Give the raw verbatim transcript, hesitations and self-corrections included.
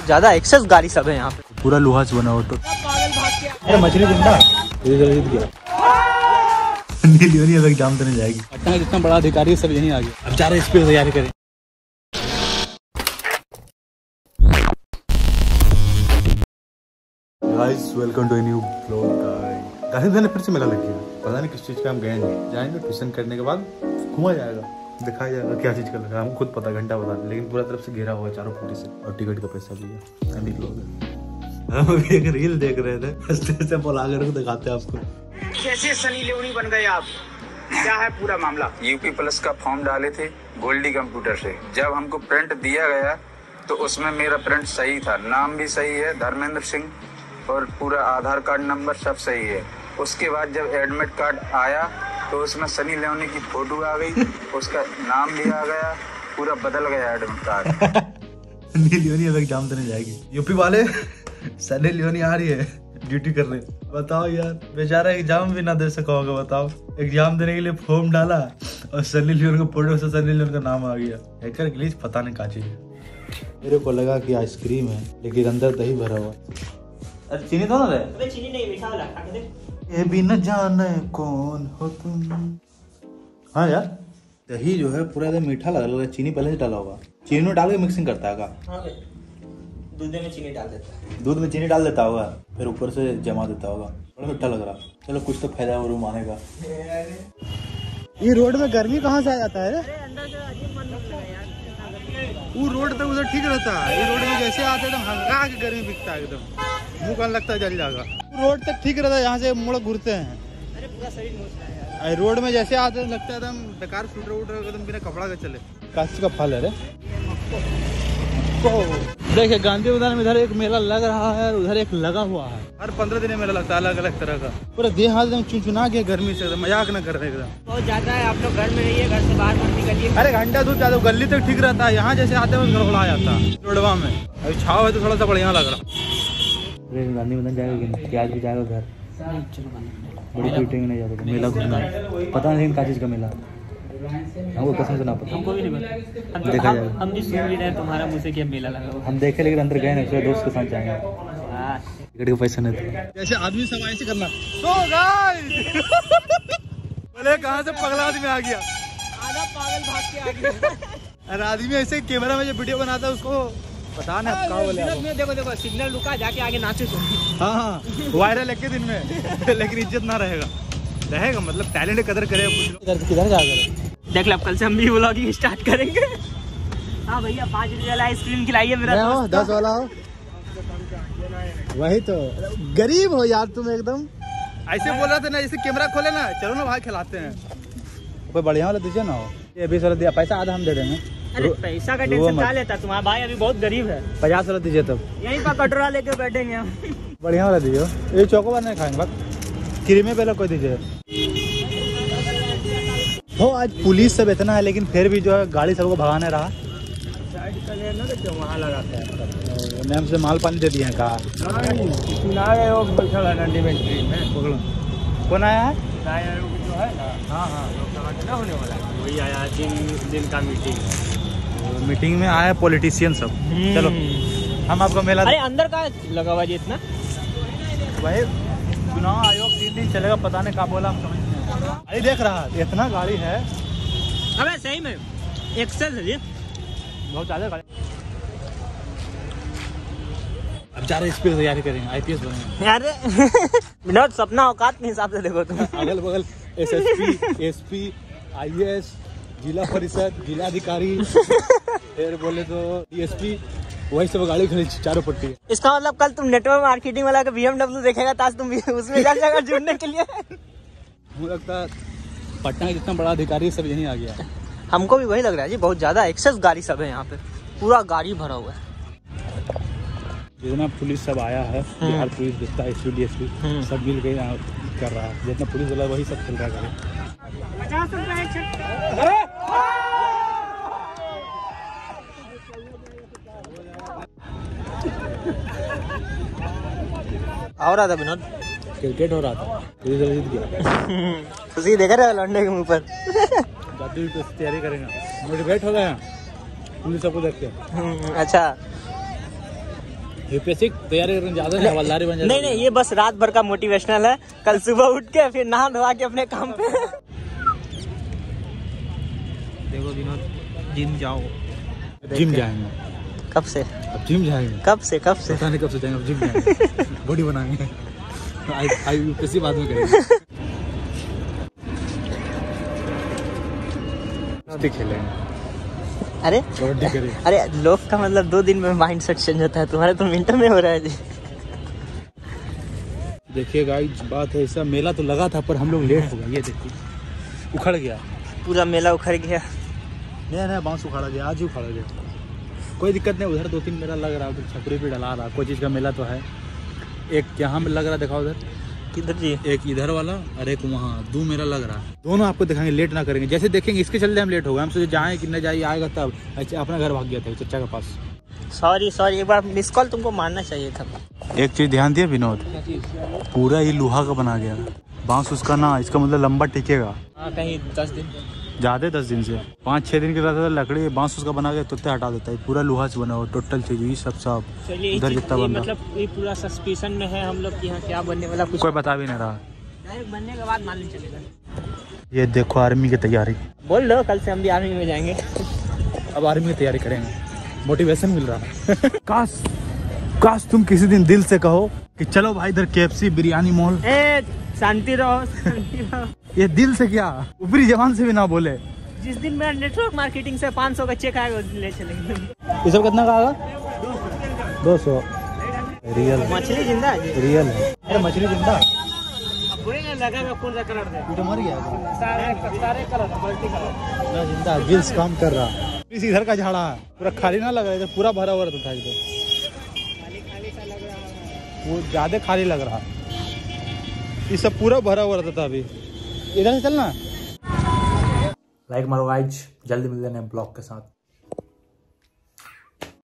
ज्यादा एक्सेस गाड़ी सब है यहाँ पे, पूरा लोहा से बना हो तो अरे मछली जिंदा नीलियोनी अब एग्जाम देने जाएगी। पटना का जितना बड़ा अधिकारी सब यहीं आ गया। अब जा रहे इस पे तैयारी करें। Guys welcome to a new blog. Guys guys फिर से मेला लग गया, पता नहीं किस चीज का हम गए नहीं। जाएंगे ट्यूशन करने के बाद घुमा जाएगा, दिखाया जाएगा क्या चीज का लगा। हमको खुद पता घंटा पता नहीं, लेकिन पूरा तरफ से घेरा हुआ है चारों फुटी से, और टिकट का पैसा भी है। अमीर लोग हैं। हम एक रील देख रहे थे, हंसते से बोला कर दिखाते हैं आपको। कैसे सनी लियोनी बन गए आप, क्या है पूरा मामला? यूपी प्लस का फॉर्म डाले थे गोल्डी कंप्यूटर से। जब हमको प्रिंट दिया गया तो उसमें मेरा प्रिंट सही था, नाम भी सही है धर्मेंद्र सिंह, और पूरा आधार कार्ड नंबर सब सही है। उसके बाद जब एडमिट कार्ड आया तो उसमें सनी लियोनी की फोटो आ गई, उसका नाम भी आ गया, पूरा बदल गया एडमिट कार्ड। सनी लियोनी अब एग्जाम देने जाएगी। यूपी वाले सनी लियोनी आ रही है ड्यूटी करने। बताओ यार, बेचारा एग्जाम भी ना दे सका होगा। बताओ, एग्जाम देने के लिए फॉर्म डाला और सनी लियोनी को फोटो से सनी लियोनी का नाम आ गया। हैकर ग्लिच पता नहीं क्या चीज है। मेरे को लगा कि आइसक्रीम है, लेकिन अंदर दही भरा हुआ। अरे चीनी तो ना रहे? अबे चीनी नहीं, मीठा वाला खा के देख। ये भी न जाने कौन हो तुम। हाँ यार, दही जो है पूरा एकदम मीठा लग रहा है। चीनी पहले से डाला होगा, चीनी में डाल के मिक्सिंग करता है का? हाँ भाई, दूध में चीनी डाल देता है। दूध में चीनी डाल देता होगा, फिर ऊपर से जमा देता होगा। बड़ा मीठा लग रहा। चलो कुछ तो फायदा हो रूम आने का। ये रोड में गर्मी कहाँ से आ जाता है? वो रोड तो उधर ठीक रहता है, ये रोड में जैसे आते एकदम हंगा के गर्मी बिकता है, एकदम मुँह कान लगता है जल जाएगा। रोड तक ठीक रहता है, यहाँ से मोड़ घुरते हैं। अरे पूरा शरीर मोचता है। रोड में जैसे आते लगता है एकदम बेकार, शूटर वूटर एकदम बिना कपड़ा के चले। काशी का फल है रे। देखिए गांधी मैदान में इधर एक मेला लग रहा है, उधर एक लगा हुआ है। हर पंद्रह दिन मेला लगता है, अलग अलग तरह का। पूरा देह हाथ एकदम चुनचुना के गर्मी से, मजाक न कर रहे एकदम। बहुत ज्यादा है, आप लोग घर में रहिए, घर से बाहर मत निकलिए। अरे घंटा दूर ज्यादा गली तक ठीक रहता है, यहाँ जैसे आते हैं गड़बड़ा जाता है रोडवा में। अभी छाव है तो थोड़ा सा बढ़िया लग रहा। गांधी मैदान जाएगा कि आज भी जाएगा घर? बड़ी मीटिंग नहीं जाता, मेला घूमना पता नहीं क्या चीज का मेला, हमको कसम से ना पता। हमको भी नहीं पता, देखा जाएगा। हम भी सुन भी रहे हैं तुम्हारा मुँह से कि मेला लगा। हम देखे, लेकिन अंदर गए ना, दोस्त के साथ जाएंगे। टिकट का पैसा नहीं था। जैसे आदमी सब ऐसे करना। तो गाइस बोले कहाँ से पगला आदमी आ गया, आधा पागल भाग के आ गया। अरे आदमी ऐसे कैमरा में जो वीडियो बनाता है उसको पता नहीं आप कहाँ बोले। देखो देखो सिग्नल रुका, जाके आगे नाचो तुम। हाँ हाँ, वायरल एक दिन में लेकिन इज्जत ना रहेगा, रहेगा मतलब टैलेंट कदर करेगा। किधर जाएगा? देख लो, कल से हम भी व्लॉगिंग स्टार्ट करेंगे। हाँ भैया, पाँच रुपये वाला आइसक्रीम खिलाइए मेरा दोस्त। दस वाला हो, वही तो। गरीब हो यार तुम एकदम। ऐसे बोल रहे थे ना, जैसे कैमरा खोले ना, चलो ना भाई खिलाते हैं। कोई बढ़िया वाला दीजिए ना। ये बीस वाला दिया, पैसा आधा हम दे देंगे। अरे पैसा का टेंशन क्या लेता, तुम्हारा भाई अभी बहुत गरीब है। पचास वाला दीजिए तब, यहीं पर कटोरा लेके बैठेंगे हम। बढ़िया वाला दीजिए। ये चौकोबार नहीं खाएंगे, बस क्रीमे पहले कोई दीजिए। हो आज पुलिस सब इतना है, लेकिन फिर भी जो है गाड़ी सबको भगाने रहा। वहाँ लगाते हैं, मैम से माल पानी दे दिए हैं। कहा कौन आया है? जो है ना, हाँ हाँ, होने वाला है, वही आया। तीन दिन का मीटिंग मीटिंग में आया पॉलिटिशियन सब। चलो हम आपको मेला। अरे अंदर का लगा हुआ जी इतना। वही चुनाव आयोग तीन दिन चलेगा, पता नहीं कहाँ बोला, हम समझ नहीं। अरे देख रहा इतना गाड़ी है। अबे सही में एक्सेल है जी, बहुत ज्यादा गाड़ी। अब जा रहे इस पे तैयारी करेंगे, आईपीएस बनेंगे। अरे विनोद, सपना औकात के हिसाब से देखो तुम। अगल बगल एसएसपी, एसपी, आईएएस, जिला परिषद, जिला अधिकारी, फिर बोले तो डीएसपी, वही सब गाड़ी खड़ी चारों पट्टी। इसका मतलब कल तुम नेटवर्क मार्केटिंग वाला का बीएमडब्ल्यू देखेगा, ताज तुम उसमें जा जाएगा जुड़ने के लिए। मुझे लगता है पटना का जितना बड़ा अधिकारी सब यहीं आ गया। हमको भी वही लग रहा है जी, बहुत ज्यादा एक्सेस गाड़ी सब है यहाँ पे, पूरा गाड़ी भरा हुआ है। जितना पुलिस सब आया है, बिहार पुलिस, जितना एसपी डीएसपी सब मिल के यहाँ कर रहा है। जितना पुलिस वाला वही सब चल रहा है। हो रहा था विनोद, क्रिकेट हो रहा था, पुलिस वाला जीत गया। खुशी देख रहे हो लौंडे के मुँह पर। जाती हुई तैयारी करेंगे, मोटिवेट हो गए पुलिस सबको देख के। अच्छा यूपीएससी तैयारी करने ज्यादा नहीं हवलदारी बन जाए। नहीं नहीं, ये बस रात भर का मोटिवेशनल है। कल सुबह उठ के फिर नहा धोवा के अपने काम पे। देखो विनोद, जिम जाओ। जिम जाएंगे कब से? अब जिम जाएंगे कब से कब से पता नहीं कब से जाएंगे, अब जिम जाएंगे बॉडी बनाएंगे। आई आई यूपीएससी बाद में करेंगे। खेलेंगे। अरे कबड्डी करेंगे। अरे लोग का मतलब दो दिन में माइंड सेट चेंज होता है, तुम्हारे तो मिनटों में हो रहा है जी। देखिए गाइस, बात है ऐसा, मेला तो लगा था पर हम लोग लेट हो गए। ये देखिए उखड़ गया, पूरा मेला उखड़ गया। नहीं नहीं, बांस उखाड़ा गया, आज ही उखाड़ा गया। कोई दिक्कत नहीं, उधर दो तीन मेला लग रहा है, उधर छपरी पे डला रहा, कोई चीज़ का मेला तो है। एक यहाँ में लग रहा, देखा उधर किधर जी? एक इधर वाला और एक वहाँ, दो मेरा लग रहा है। दोनों आपको दिखाएंगे, लेट ना करेंगे। जैसे देखेंगे इसके चलते हम लेट हो गए। हम सोचे जाएँ कि न जाइए, आएगा तब। अच्छा, अपना घर भाग गया था चचा के पास। सॉरी सॉरी, एक बार मिस कॉल तुमको मारना चाहिए था। एक चीज़ ध्यान दिया विनोद, पूरा ये लोहा का बना गया बांस उसका ना, इसका मतलब लंबा टिकेगा। हाँ, कहीं दस दिन ज़्यादा दस दिन से पाँच छः दिन के रहता था। लकड़ी बांस उसका बना के तुरंत हटा देता है। पूरा लोहा से बना हुआ टोटल चीज, ये सब सब चलिए, इधर जितना बन रहा, मतलब ये पूरा सस्पेंशन में है हम लोग कि यहाँ क्या बनने वाला, कुछ कोई बता भी नहीं रहा। डायरेक्ट बनने के बाद मालूम चलेगा। ये देखो आर्मी की तैयारी। बोल लो, कल से हम भी आर्मी में जाएंगे। अब आर्मी की तैयारी करेंगे, मोटिवेशन मिल रहा है। काश काश तुम किसी दिन दिल से कहो कि चलो भाई इधर केएफसी बिरयानी मॉल। ए शांति रहो, शांति रहो। ये दिल से क्या, ऊपरी जबान से भी ना बोले। जिस दिन मेरा नेटवर्क मार्केटिंग से पाँच सौ का चेक आएगा उस दिन ले चलेंगे। ये सब कितना का आएगा? दो सौ। रियल मछली जिंदा है? रियल है। अरे मछली जिंदा अब बोलेंगे लगेगा कौन सा कलर दे? तो मर गया, सारे सारे कलर, मल्टी कलर ना जिंदा। गिल्स काम कर रहा, इस इधर का झाड़ा है, पूरा खाली ना लग रहा है, पूरा भरा हुआ रहता था इधर। खाली खाली सा लग रहा है, वो ज्यादा खाली लग रहा, ये सब पूरा भरा हुआ रहता था। अभी इधर से चलना। लाइक मारो गाइज, जल्दी मिलते हैं ब्लॉग के साथ।